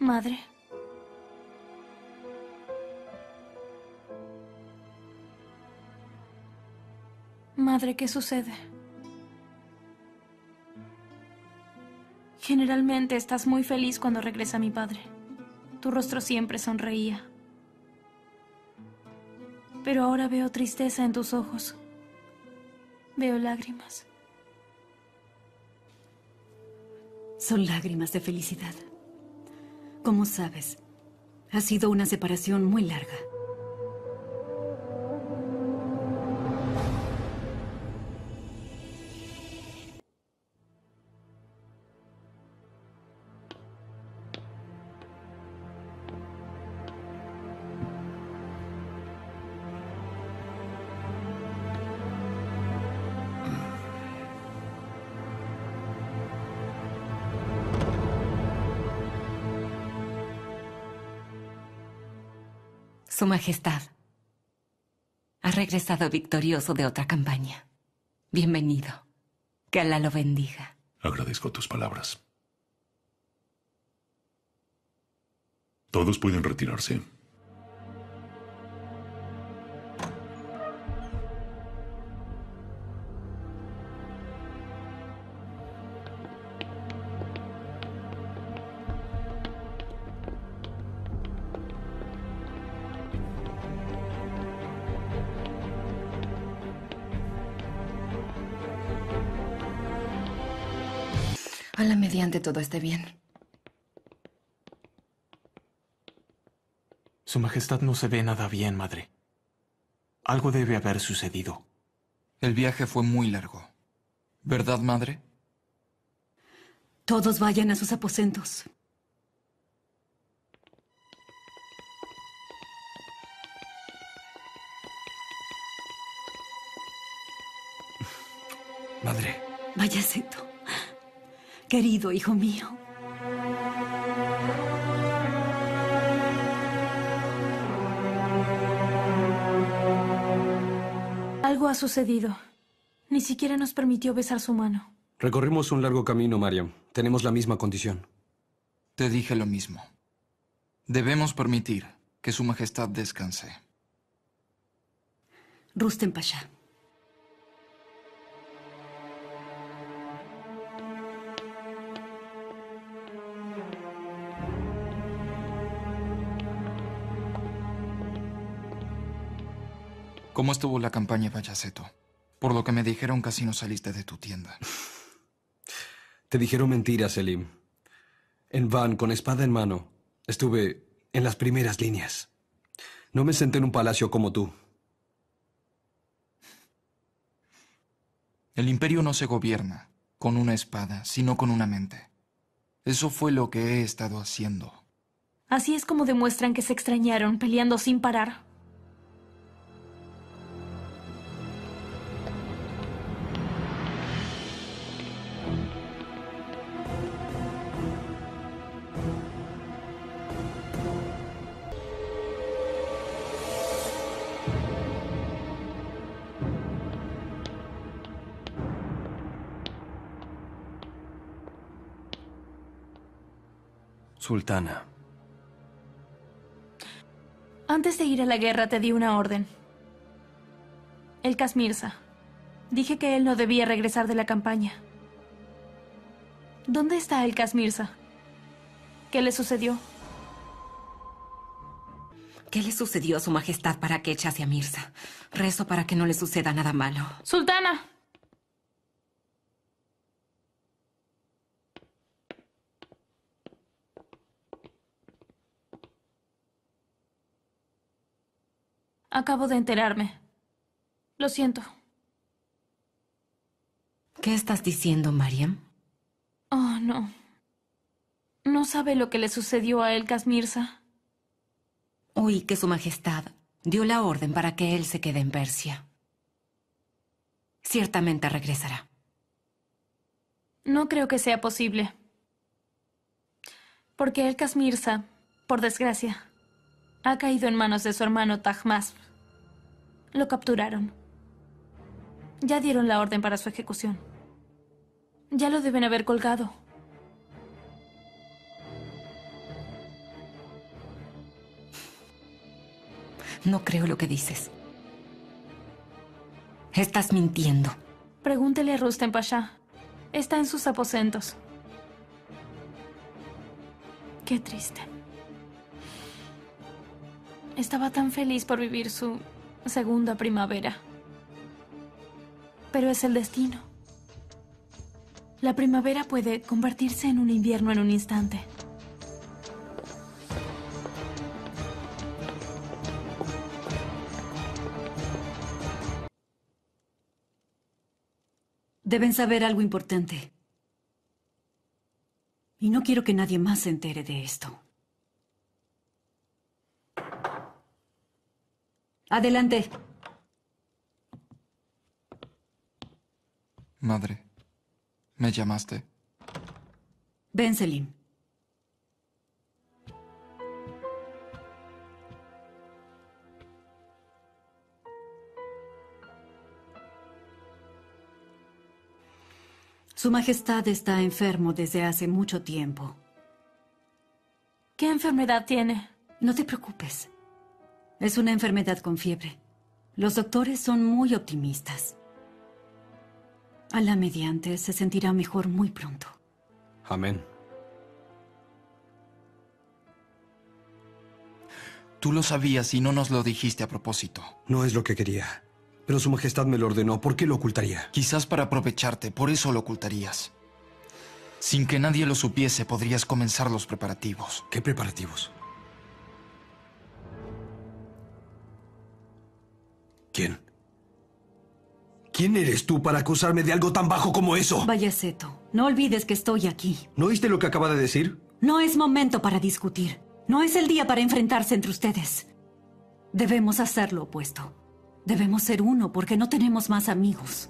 Madre. Madre, ¿qué sucede? Generalmente estás muy feliz cuando regresa mi padre. Tu rostro siempre sonreía. Pero ahora veo tristeza en tus ojos. Veo lágrimas. Son lágrimas de felicidad. Como sabes, ha sido una separación muy larga. Su Majestad ha regresado victorioso de otra campaña. Bienvenido. Que Alá lo bendiga. Agradezco tus palabras. Todos pueden retirarse. Ojalá mediante todo esté bien. Su Majestad no se ve nada bien, madre. Algo debe haber sucedido. El viaje fue muy largo. ¿Verdad, madre? Todos vayan a sus aposentos. Madre. Vaya Seto. Querido hijo mío. Algo ha sucedido. Ni siquiera nos permitió besar su mano. Recorrimos un largo camino, Mariam. Tenemos la misma condición. Te dije lo mismo. Debemos permitir que Su Majestad descanse. Rustem Pasha. ¿Cómo estuvo la campaña, Bayaceto? Por lo que me dijeron, casi no saliste de tu tienda. Te dijeron mentiras, Selim. En Van, con espada en mano, estuve en las primeras líneas. No me senté en un palacio como tú. El imperio no se gobierna con una espada, sino con una mente. Eso fue lo que he estado haciendo. Así es como demuestran que se extrañaron, peleando sin parar. Sultana. Antes de ir a la guerra te di una orden. El Kasmirza. Dije que él no debía regresar de la campaña. ¿Dónde está el Kasmirza? ¿Qué le sucedió? ¿Qué le sucedió a Su Majestad para que echase a Mirza? Rezo para que no le suceda nada malo. ¡Sultana! Acabo de enterarme. Lo siento. ¿Qué estás diciendo, Mariam? Oh, no. No sabe lo que le sucedió a el Kasmirza. Oí que Su Majestad dio la orden para que él se quede en Persia. Ciertamente regresará. No creo que sea posible. Porque el Kasmirza, por desgracia, ha caído en manos de su hermano Tahmasp. Lo capturaron. Ya dieron la orden para su ejecución. Ya lo deben haber colgado. No creo lo que dices. Estás mintiendo. Pregúntele a Rustem Pasha. Está en sus aposentos. Qué triste. Estaba tan feliz por vivir su segunda primavera. Pero es el destino. La primavera puede convertirse en un invierno en un instante. Deben saber algo importante. Y no quiero que nadie más se entere de esto. Adelante. Madre, ¿me llamaste? Ven, Selim. Su Majestad está enfermo desde hace mucho tiempo. ¿Qué enfermedad tiene? No te preocupes. Es una enfermedad con fiebre. Los doctores son muy optimistas. A la mediante se sentirá mejor muy pronto. Amén. Tú lo sabías y no nos lo dijiste a propósito. No es lo que quería. Pero Su Majestad me lo ordenó. ¿Por qué lo ocultaría? Quizás para aprovecharte, por eso lo ocultarías. Sin que nadie lo supiese, podrías comenzar los preparativos. ¿Qué preparativos? ¿Quién? ¿Quién eres tú para acusarme de algo tan bajo como eso? Vaya Seto, no olvides que estoy aquí. ¿No oíste lo que acaba de decir? No es momento para discutir. No es el día para enfrentarse entre ustedes. Debemos hacer lo opuesto. Debemos ser uno porque no tenemos más amigos.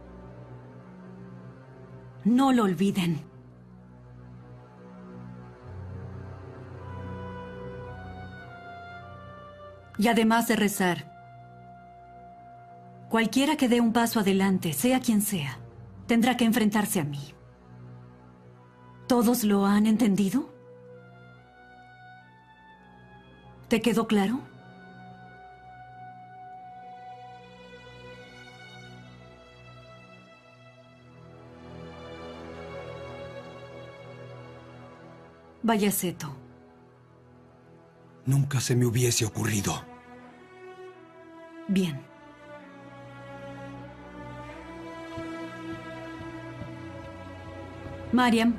No lo olviden. Y además de rezar, cualquiera que dé un paso adelante, sea quien sea, tendrá que enfrentarse a mí. ¿Todos lo han entendido? ¿Te quedó claro? Vaya Seto. Nunca se me hubiese ocurrido. Bien. Mariam.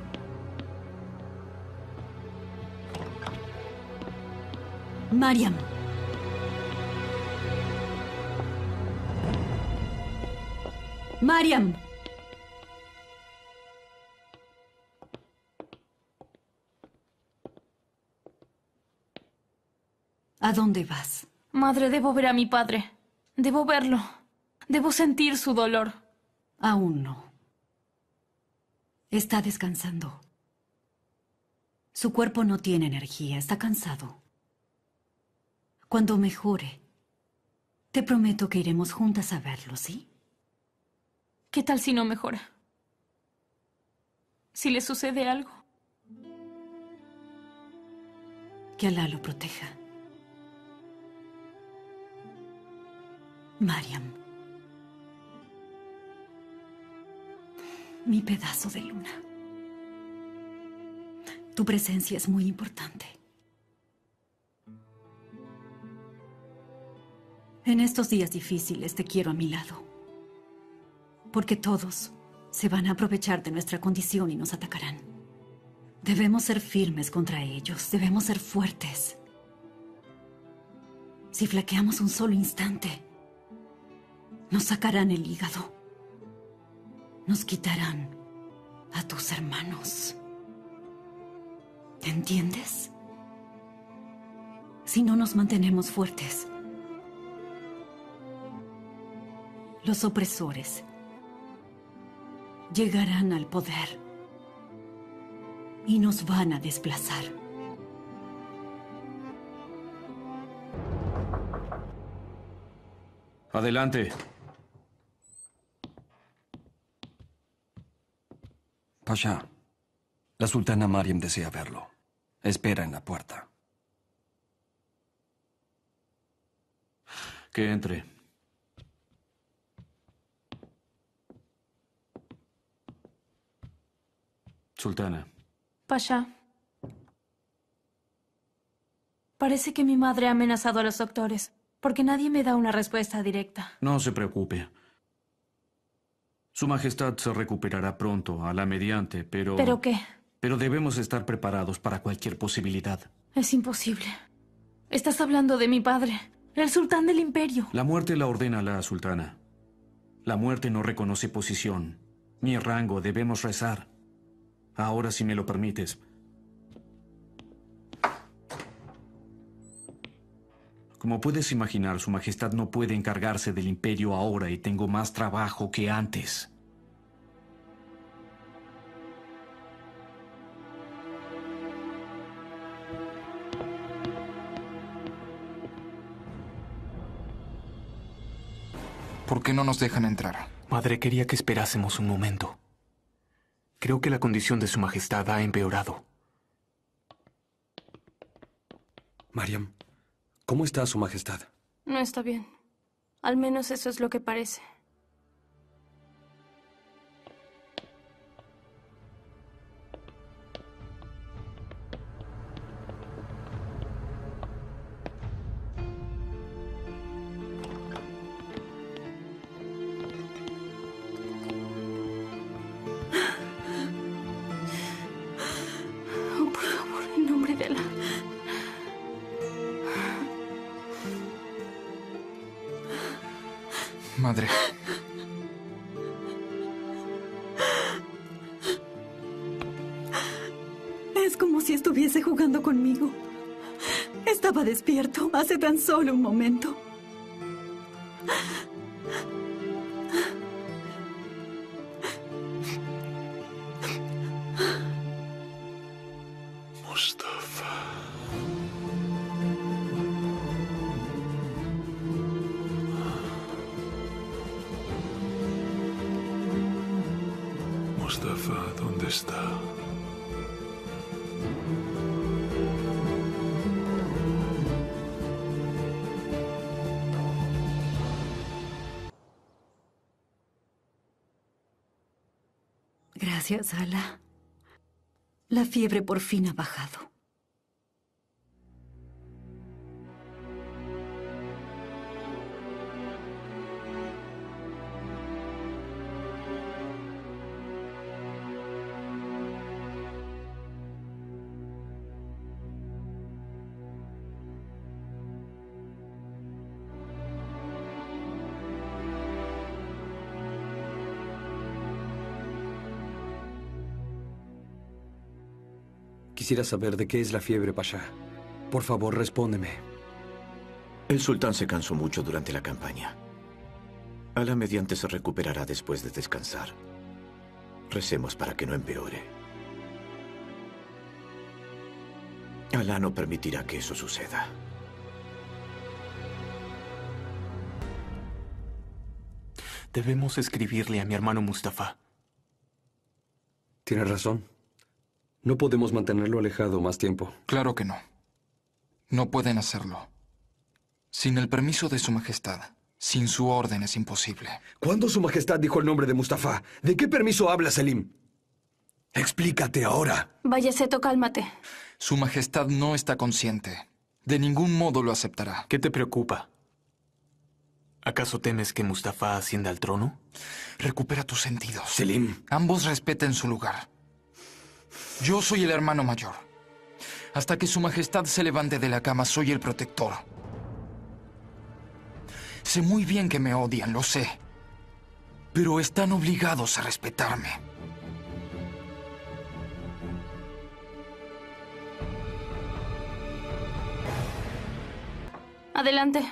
Mariam. Mariam. ¿A dónde vas? Madre, debo ver a mi padre. Debo verlo. Debo sentir su dolor. Aún no. Está descansando. Su cuerpo no tiene energía, está cansado. Cuando mejore, te prometo que iremos juntas a verlo, ¿sí? ¿Qué tal si no mejora? Si le sucede algo. Que Alá lo proteja. Mariam. Mi pedazo de luna. Tu presencia es muy importante. En estos días difíciles te quiero a mi lado. Porque todos se van a aprovechar de nuestra condición y nos atacarán. Debemos ser firmes contra ellos. Debemos ser fuertes. Si flaqueamos un solo instante, nos sacarán el hígado. Nos quitarán a tus hermanos. ¿Entiendes? Si no nos mantenemos fuertes, los opresores llegarán al poder y nos van a desplazar. Adelante. Pasha, la sultana Mariam desea verlo. Espera en la puerta. Que entre. Sultana. Pasha. Parece que mi madre ha amenazado a los doctores, porque nadie me da una respuesta directa. No se preocupe. Su Majestad se recuperará pronto, a la mediante, pero... ¿Pero qué? Pero debemos estar preparados para cualquier posibilidad. Es imposible. Estás hablando de mi padre, el sultán del imperio. La muerte la ordena la sultana. La muerte no reconoce posición, ni rango. Debemos rezar. Ahora, si me lo permites. Como puedes imaginar, Su Majestad no puede encargarse del imperio ahora y tengo más trabajo que antes. ¿Por qué no nos dejan entrar? Madre, quería que esperásemos un momento. Creo que la condición de Su Majestad ha empeorado. Mariam, ¿cómo está Su Majestad? No está bien. Al menos eso es lo que parece. Oh, por favor, en nombre de Alá. Madre. Es como si estuviese jugando conmigo. Estaba despierto hace tan solo un momento. Mustafa. Mustafa, ¿dónde está? Gracias, Alá. La fiebre por fin ha bajado. Quisiera saber de qué es la fiebre, Pasha. Por favor, respóndeme. El sultán se cansó mucho durante la campaña. Alá mediante se recuperará después de descansar. Recemos para que no empeore. Alá no permitirá que eso suceda. Debemos escribirle a mi hermano Mustafa. Tienes razón. No podemos mantenerlo alejado más tiempo. Claro que no. No pueden hacerlo. Sin el permiso de Su Majestad, sin su orden es imposible. ¿Cuándo Su Majestad dijo el nombre de Mustafa? ¿De qué permiso habla, Selim? Explícate ahora. Vaya, Seto, cálmate. Su Majestad no está consciente. De ningún modo lo aceptará. ¿Qué te preocupa? ¿Acaso temes que Mustafa ascienda al trono? Recupera tus sentidos. Selim. Ambos respeten su lugar. Yo soy el hermano mayor. Hasta que Su Majestad se levante de la cama, soy el protector. Sé muy bien que me odian, lo sé. Pero están obligados a respetarme. Adelante.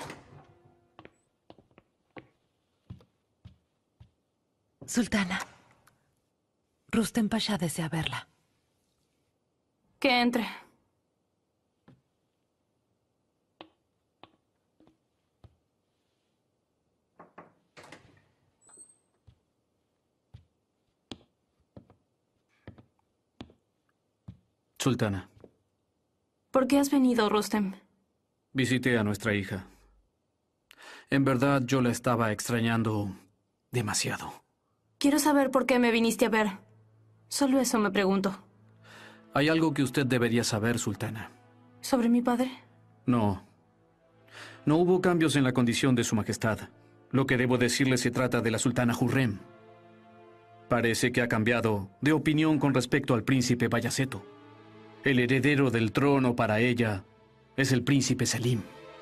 Sultana, Rustem Pasha desea verla. Que entre. Sultana, ¿Por qué has venido, Rustem? visité a nuestra hija. En verdad, yo la estaba extrañando demasiado. Quiero saber por qué me viniste a ver. Solo eso me pregunto. Hay algo que usted debería saber, Sultana. ¿Sobre mi padre? No. No hubo cambios en la condición de Su Majestad. Lo que debo decirle se trata de la Sultana Hurrem. Parece que ha cambiado de opinión con respecto al príncipe Bayaceto. El heredero del trono para ella es el príncipe Selim.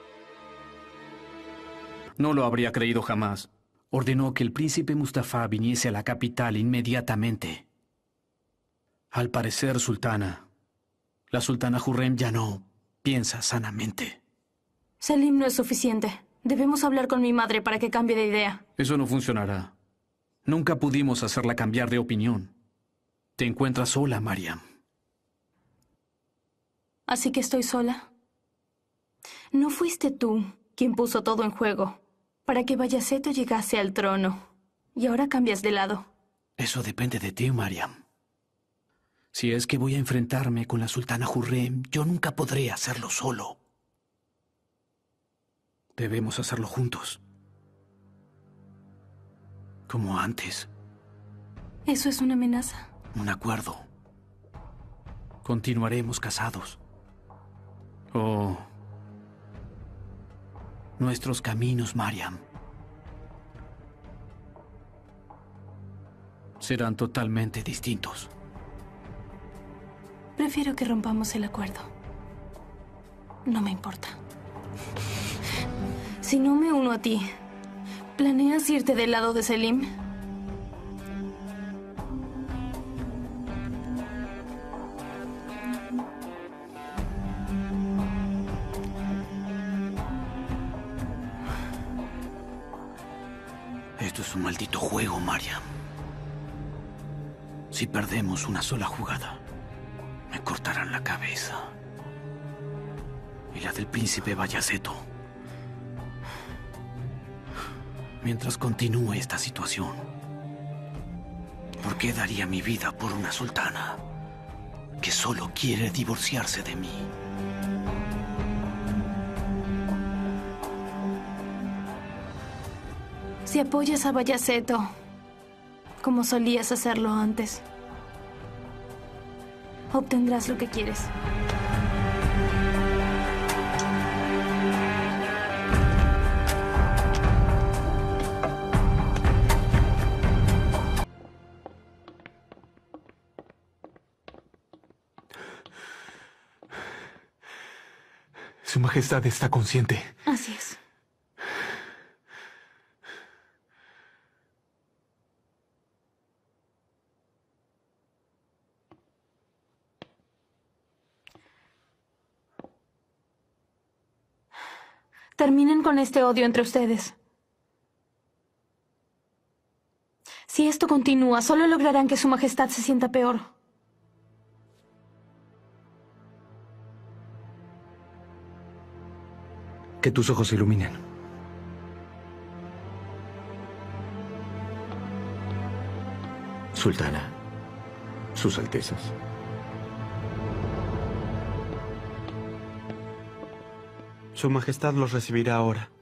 No lo habría creído jamás. Ordenó que el príncipe Mustafa viniese a la capital inmediatamente. Al parecer, Sultana, la Sultana Hurrem ya no piensa sanamente. Selim no es suficiente. Debemos hablar con mi madre para que cambie de idea. Eso no funcionará. Nunca pudimos hacerla cambiar de opinión. Te encuentras sola, Mariam. ¿Así que estoy sola? ¿No fuiste tú quien puso todo en juego para que Bayaceto llegase al trono y ahora cambias de lado? Eso depende de ti, Mariam. Si es que voy a enfrentarme con la Sultana Hurrem, yo nunca podré hacerlo solo. Debemos hacerlo juntos. Como antes. ¿Eso es una amenaza? Un acuerdo. Continuaremos casados. Oh. Nuestros caminos, Mariam, serán totalmente distintos. Prefiero que rompamos el acuerdo. No me importa. Si no me uno a ti, ¿planeas irte del lado de Selim? Esto es un maldito juego, Mariam. Si perdemos una sola jugada, me cortarán la cabeza. Y la del príncipe Bayaceto. Mientras continúe esta situación, ¿por qué daría mi vida por una sultana que solo quiere divorciarse de mí? Si apoyas a Bayaceto, como solías hacerlo antes, obtendrás lo que quieres. Su Majestad está consciente. Así es. Terminen con este odio entre ustedes. Si esto continúa, solo lograrán que Su Majestad se sienta peor. Que tus ojos se iluminen. Sultana, Sus Altezas. Su Majestad los recibirá ahora.